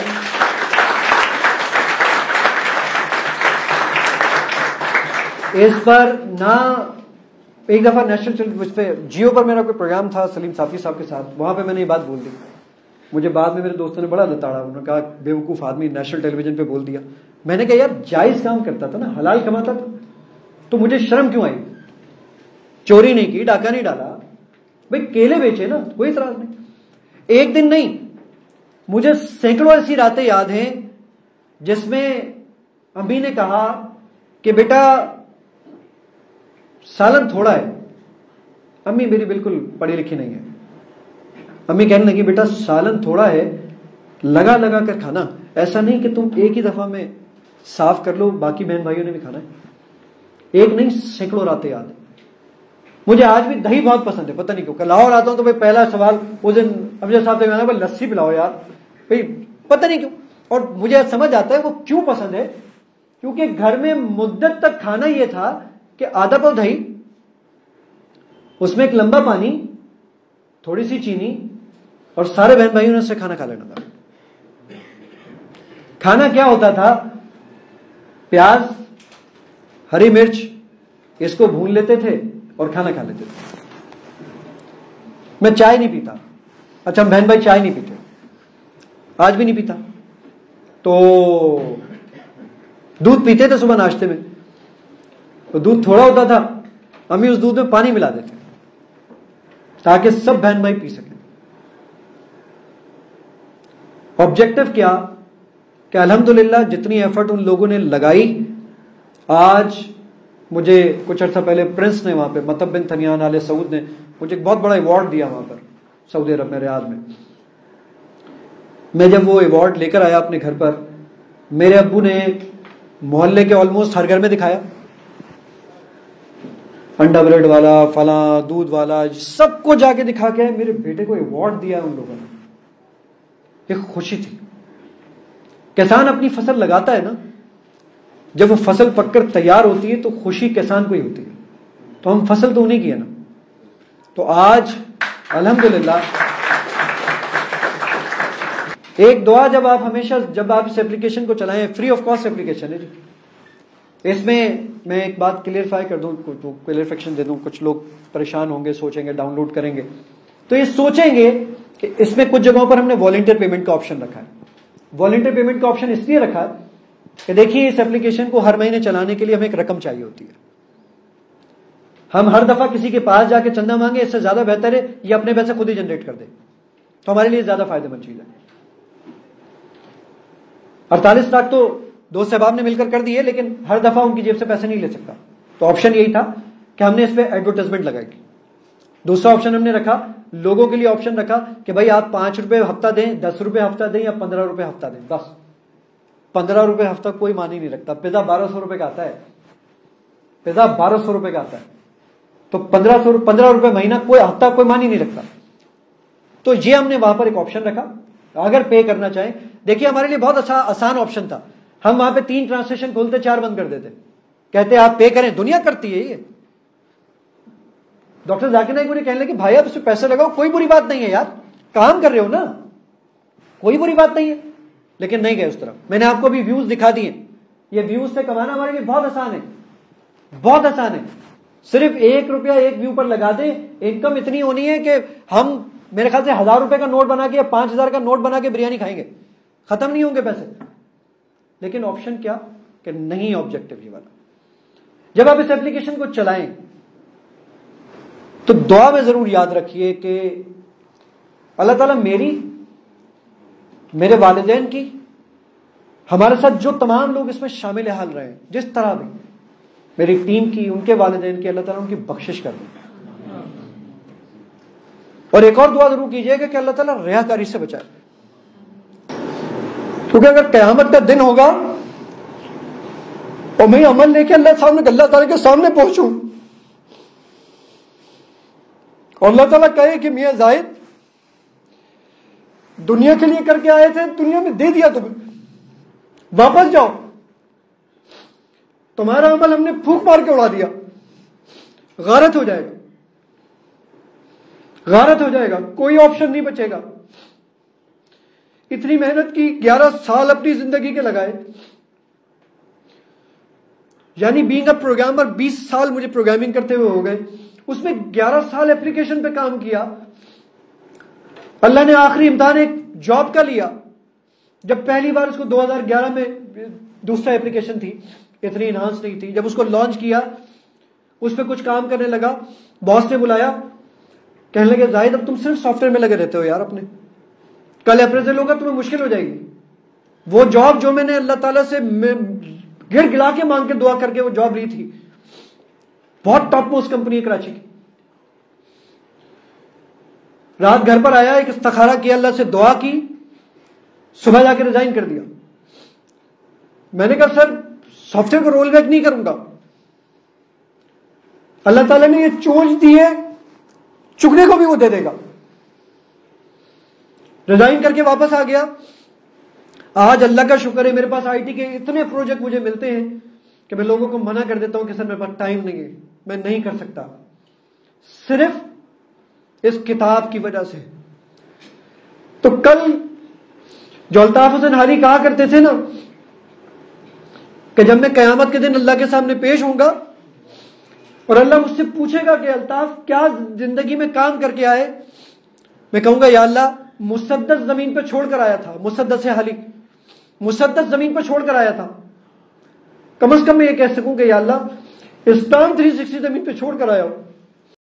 اس پر نہ ایک دفعہ نیشنل پہ جیو پر میرا کوئی پروگرام تھا سلیم صافی صاحب کے ساتھ, وہاں پہ میں نے یہ بات بول دی. مجھے بعد میں میرے دوستوں نے بڑا لتاڑا, انہوں نے کہا بے وقوف آدمی نیشنل ٹیلی ویژن پہ بول دیا. میں نے کہا یار جائز کام کرتا تھا نا, حلال کماتا تھا, تو مجھے شرم کیوں آئی؟ چوری نہیں کی, ڈاکہ نہیں ڈالا, بھائی کیلے بیچے نا, کوئی اعتراض نہیں. ایک دن نہیں, مجھے سینکڑوں ایسی راتیں یاد ہیں جس میں امی نے کہا کہ بیٹا سالن تھوڑا ہے. امی میری بالکل پڑھی لکھی نہیں ہے. امی کہنے لگی بیٹا سالن تھوڑا ہے, لگا لگا کر کھانا, ایسا نہیں کہ تم ایک ہی دفعہ میں صاف کر لو, باقی بہن بھائیوں نے بھی کھانا ہے. ایک نہیں سینکڑوں راتیں یاد ہیں. مجھے آج بھی دہی بہت پسند ہے, پتہ نہیں کیوں. لاہور آتا ہوں تو بھائی پہلا سوال اس دن امجد صاحب سے کہنا بھائی لسی پلاؤ یار, بھائی پتہ نہیں کیوں. اور مجھے سمجھ آتا ہے وہ کیوں پسند ہے, کیونکہ گھر میں مدت تک کھانا یہ تھا کہ آدھا پاؤ دہی, اس میں ایک لمبا پانی, تھوڑی سی چینی, اور سارے بہن بھائیوں نے اس سے کھانا کھا لینا تھا. کھانا کیا ہوتا تھا, پیاز, ہری مرچ, اس کو بھون لیتے تھے اور کھانا کھا لیتے تھے. میں چائے نہیں پیتا. اچھا بہن بھائی چائے نہیں پیتے, آج بھی نہیں پیتا. تو دودھ پیتے تھے صبح ناشتے میں, تو دودھ تھوڑا ہوتا تھا, امی اس دودھ میں پانی ملا دیتے تاکہ سب بہن بھائی پی سکیں. آبجیکٹو کیا کہ الحمدللہ جتنی ایفرٹ ان لوگوں نے لگائی, آج مجھے کچھ عرصہ پہلے پرنس نے وہاں پہ مطب بن تھنیان آل سعود نے مجھے ایک بہت بڑا ایوارڈ دیا وہاں پر سعودی عرب میں, ریاض میں. میں جب وہ ایوارڈ لے کر آیا اپنے گھر پر, میرے ابو نے محلے کے آلموسٹ ہر گھر میں دکھایا, انڈا بریڈ والا, فلاں دودھ والا, سب کو جا کے دکھا کے میرے بیٹے کو ایوارڈ دیا ان لوگوں نے. ایک خوشی تھی. کسان اپنی فصل لگاتا ہے نا, جب وہ فصل پک کر تیار ہوتی ہے تو خوشی کسان کو ہی ہوتی ہے. تو ہم فصل تو انہیں کی ہے نا. تو آج الحمدللہ ایک دعا, جب آپ ہمیشہ جب آپ اس ایپلیکیشن کو چلائیں, فری آف کاسٹ ایپلیکیشن ہے جی. اس میں میں ایک بات کلیئرفائی کر دوں, کلیئرفیکشن دے دوں. کچھ لوگ پریشان ہوں گے, سوچیں گے ڈاؤن لوڈ کریں گے تو یہ سوچیں گے کہ اس میں کچھ جگہوں پر ہم نے والنٹیئر پیمنٹ کا آپشن رکھا ہے. والنٹیئر پیمنٹ کا آپشن اس لیے رکھا ہے کہ دیکھیے اس ایپلیکیشن کو ہر مہینے چلانے کے لیے ہمیں ایک رقم چاہیے ہوتی ہے. ہم ہر دفعہ کسی کے پاس جا کے چندہ مانگے, اس سے زیادہ بہتر ہے یہ اپنے پیسے خود ہی جنریٹ کر دے, تو ہمارے لیے زیادہ فائدہ مند چیز ہے. اڑتالیس لاکھ تو دوست صاحب نے مل کر کر دیے, لیکن ہر دفعہ ان کی جیب سے پیسے نہیں لے سکتا. تو آپشن یہی تھا کہ ہم نے اس پہ ایڈورٹائزمنٹ لگائی. دوسرا آپشن ہم نے رکھا, لوگوں کے لیے آپشن رکھا کہ بھائی آپ پانچ روپے ہفتہ دیں, دس روپے ہفتہ دیں یا پندرہ روپے ہفتہ دیں. بس پندرہ روپے ہفتہ کوئی معنی نہیں رکھتا. پیزا بارہ سو روپے کا آتا ہے, پیزا بارہ سو روپے کا آتا ہے, تو پندرہ سو پندرہ روپے مہینہ کوئی ہفتہ کوئی معنی نہیں رکھتا. تو یہ ہم نے وہاں پر ایک آپشن رکھا, اگر پے کرنا چاہیں. دیکھیے ہمارے لیے بہت اچھا آسان آپشن تھا. ہم وہاں پہ تین ٹرانسلیشن کھولتے, چار بند کر دیتے, کہتے آپ پے کریں. دنیا کرتی ہے یہ. ڈاکٹر ذاکر نائک مجھے کہنے لگے بھائی آپ اس پہ پیسے لگاؤ, کوئی بری بات نہیں ہے یار, کام کر رہے ہو نا, کوئی بری بات نہیں ہے. لیکن نہیں گئے اس طرف. میں نے آپ کو بھی ویوز دکھا دیے. یہ ویوز سے کمانا ہمارے لیے بہت آسان ہے, بہت آسان ہے. صرف ایک روپیہ ایک ویو پر لگا دیں, انکم اتنی ہونی ہے کہ ہم میرے خیال سے ہزار روپے کا نوٹ بنا کے یا پانچ ہزار کا نوٹ بنا کے بریانی کھائیں گے, ختم نہیں ہوں گے پیسے. لیکن آپشن کیا کہ نہیں آبجیکٹو یہ والا. جب آپ اس ایپلیکیشن کو چلائیں تو دعا میں ضرور یاد رکھیے کہ اللہ تعالیٰ میری, میرے والدین کی, ہمارے ساتھ جو تمام لوگ اس میں شامل حال رہے ہیں جس طرح بھی, میری ٹیم کی, ان کے والدین کی, اللہ تعالیٰ ان کی بخشش کر دیں. اور ایک اور دعا ضرور کیجئے گا کہ اللہ تعالیٰ ریاکاری سے بچائے, کیونکہ اگر قیامت کا دن ہوگا اور میں عمل لے کے اللہ سامنے اللہ تعالیٰ کے سامنے پہنچوں اور اللہ تعالیٰ کہے کہ میاں زاہد دنیا کے لیے کر کے آئے تھے, دنیا میں دے دیا تمہیں, واپس جاؤ, تمہارا عمل ہم نے پھونک مار کے اڑا دیا, غارت ہو جائے گا, غارت ہو جائے گا, کوئی آپشن نہیں بچے گا. اتنی محنت کی, گیارہ سال اپنی زندگی کے لگائے, یعنی بینگ اے پروگرامر بیس سال مجھے پروگرامنگ کرتے ہوئے ہو گئے, اس میں گیارہ سال اپلیکیشن پہ کام کیا. اللہ نے آخری امتحان ایک جاب کا لیا, جب پہلی بار اس کو دو ہزار گیارہ میں دوسرا اپلیکیشن تھی, اتنی انہانس نہیں تھی, جب اس کو لانچ کیا اس پہ کچھ کام کرنے لگا. باس نے بلایا, کہنے لگے زاہد اب تم صرف سافٹ ویئر میں لگے رہتے ہو یار, اپنے کل اپریزل ہوگا تمہیں مشکل ہو جائے گی. وہ جاب جو میں نے اللہ تعالیٰ سے گر گلا کے مانگ کے دعا کر کے وہ جاب لی تھی, بہت ٹاپ موسٹ کمپنی ہے کراچی کی. رات گھر پر آیا, ایک استخارہ کیا, اللہ سے دعا کی, صبح جا کے ریزائن کر دیا. میں نے کہا سر سافٹ ویئر کو رول بیک نہیں کروں گا, اللہ تعالیٰ نے یہ چونچ دی ہے, چکنے کو بھی وہ دے دے گا. ریزائن کر کے واپس آ گیا. آج اللہ کا شکر ہے میرے پاس آئی ٹی کے اتنے پروجیکٹ مجھے ملتے ہیں کہ میں لوگوں کو منع کر دیتا ہوں کہ سر میرے پاس ٹائم نہیں ہے, میں نہیں کر سکتا, صرف اس کتاب کی وجہ سے. تو کل جو الطاف حسین حالی کہا کرتے تھے نا کہ جب میں قیامت کے دن اللہ کے سامنے پیش ہوں گا اور اللہ مجھ سے پوچھے گا کہ الطاف کیا زندگی میں کام کر کے آئے, میں کہوں گا یا اللہ مسدس زمین پہ چھوڑ کر آیا تھا, مسدس حالی مسدس زمین پہ چھوڑ کر آیا تھا. کم از کم میں یہ کہہ سکوں کہ یا اللہ اسلام تھری سکسٹی زمین پہ چھوڑ کر آیا ہوں.